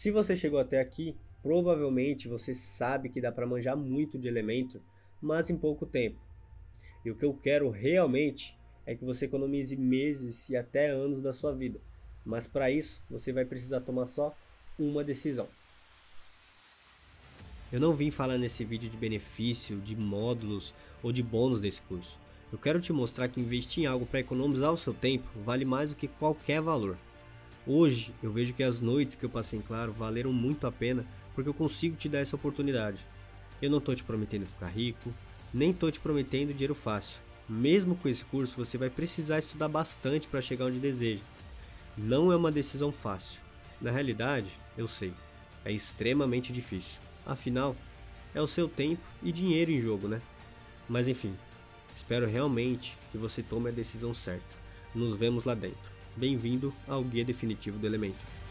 Se você chegou até aqui, provavelmente você sabe que dá para manjar muito de Elementor, mas em pouco tempo. E o que eu quero realmente é que você economize meses e até anos da sua vida. Mas para isso, você vai precisar tomar só uma decisão. Eu não vim falar nesse vídeo de benefício, de módulos ou de bônus desse curso. Eu quero te mostrar que investir em algo para economizar o seu tempo vale mais do que qualquer valor. Hoje eu vejo que as noites que eu passei em Claro valeram muito a pena porque eu consigo te dar essa oportunidade. Eu não estou te prometendo ficar rico, nem estou te prometendo dinheiro fácil. Mesmo com esse curso você vai precisar estudar bastante para chegar onde deseja. Não é uma decisão fácil. Na realidade, eu sei, é extremamente difícil. Afinal, é o seu tempo e dinheiro em jogo, né? Mas enfim, espero realmente que você tome a decisão certa. Nos vemos lá dentro. Bem-vindo ao Guia Definitivo do Elemento.